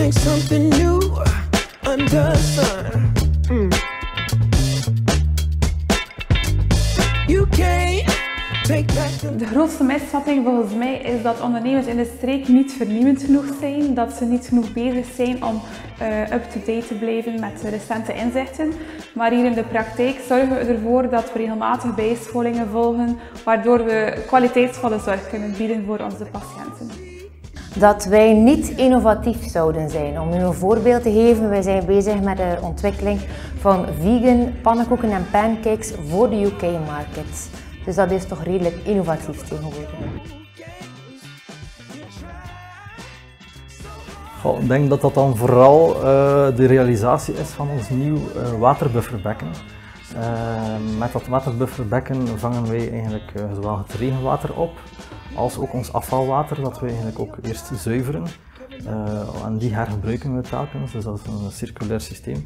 think something new under the sun. You can't take back the... De grootste misvatting volgens mij is dat ondernemers in de streek niet vernieuwend genoeg zijn, dat ze niet genoeg bezig zijn om up-to-date te blijven met recente inzichten. Maar hier in de praktijk zorgen we ervoor dat we regelmatig bijscholingen volgen, waardoor we kwaliteitsvolle zorg kunnen bieden voor onze patiënten. Dat wij niet innovatief zouden zijn. Om u een voorbeeld te geven, wij zijn bezig met de ontwikkeling van vegan pannenkoeken en pancakes voor de UK-market. Dus dat is toch redelijk innovatief tegenwoordig. Ik denk dat dat dan vooral de realisatie is van ons nieuw waterbufferbekken. Met dat waterbufferbekken vangen wij eigenlijk zowel het regenwater op als ook ons afvalwater, dat we eigenlijk ook eerst zuiveren. En die hergebruiken we telkens, dus dat is een circulair systeem.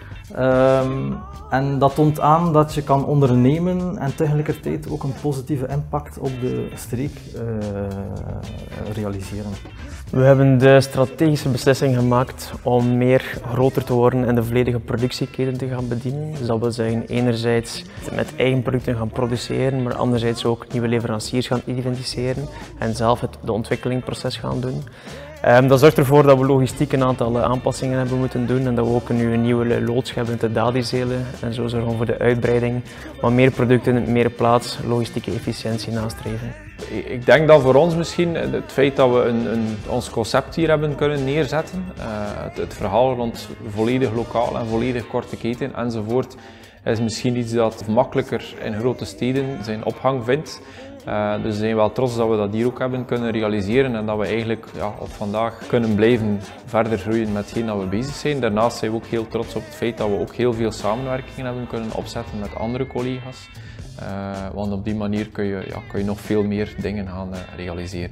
En dat toont aan dat je kan ondernemen en tegelijkertijd ook een positieve impact op de streek realiseren. We hebben de strategische beslissing gemaakt om meer groter te worden en de volledige productieketen te gaan bedienen. Dus dat wil zeggen enerzijds met eigen producten gaan produceren, maar anderzijds ook nieuwe leveranciers gaan identificeren en zelf het ontwikkelingproces gaan doen. Dat zorgt ervoor dat we logistiek een aantal aanpassingen hebben moeten doen en dat we ook nu een nieuwe loods hebben te Dadizelen en zo zorgen we voor de uitbreiding, maar meer producten, meer plaats, logistieke efficiëntie nastreven. Ik denk dat voor ons misschien het feit dat we ons concept hier hebben kunnen neerzetten, het verhaal rond volledig lokaal en volledig korte keten enzovoort, is misschien iets dat makkelijker in grote steden zijn opgang vindt. Dus we zijn wel trots dat we dat hier ook hebben kunnen realiseren en dat we eigenlijk op vandaag kunnen blijven verder groeien met hetgeen dat we bezig zijn. Daarnaast zijn we ook heel trots op het feit dat we ook heel veel samenwerkingen hebben kunnen opzetten met andere collega's. Want op die manier kun je nog veel meer dingen gaan realiseren.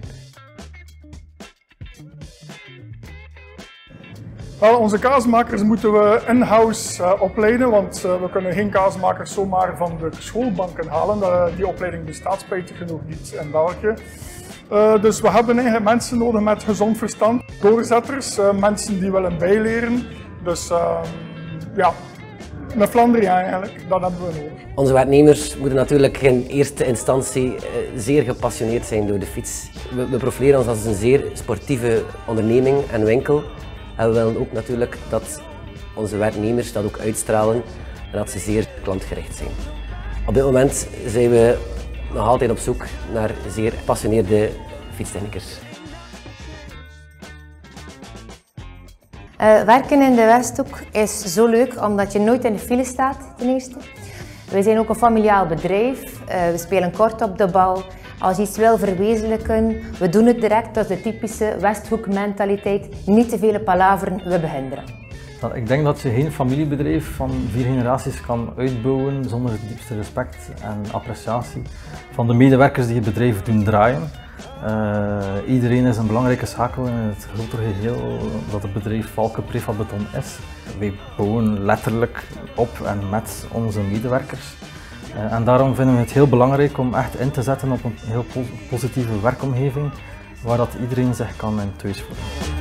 Wel, onze kaasmakers moeten we in-house opleiden, want we kunnen geen kaasmakers zomaar van de schoolbanken halen. Die opleiding bestaat spijtig genoeg niet in België. Dus we hebben eigenlijk mensen nodig met gezond verstand, doorzetters, mensen die willen bijleren. Dus ja, een Flandriaan eigenlijk, dat hebben we nodig. Onze werknemers moeten natuurlijk in eerste instantie zeer gepassioneerd zijn door de fiets. We profileren ons als een zeer sportieve onderneming en winkel. En we willen ook natuurlijk dat onze werknemers dat ook uitstralen en dat ze zeer klantgericht zijn. Op dit moment zijn we nog altijd op zoek naar zeer gepassioneerde fietstechnicers. Werken in de Westhoek is zo leuk omdat je nooit in de file staat, ten eerste. Wij zijn ook een familiaal bedrijf, we spelen kort op de bal. Als je iets wil verwezenlijken, we doen het direct, dat is de typische Westhoek-mentaliteit. Niet te vele palaveren, we beginnen. Ik denk dat je geen familiebedrijf van 4 generaties kan uitbouwen zonder het diepste respect en appreciatie van de medewerkers die het bedrijf doen draaien. Iedereen is een belangrijke schakel in het grotere geheel dat het bedrijf Valke Prefabeton is. Wij bouwen letterlijk op en met onze medewerkers. En daarom vinden we het heel belangrijk om echt in te zetten op een heel positieve werkomgeving waar dat iedereen zich kan in thuis voelen.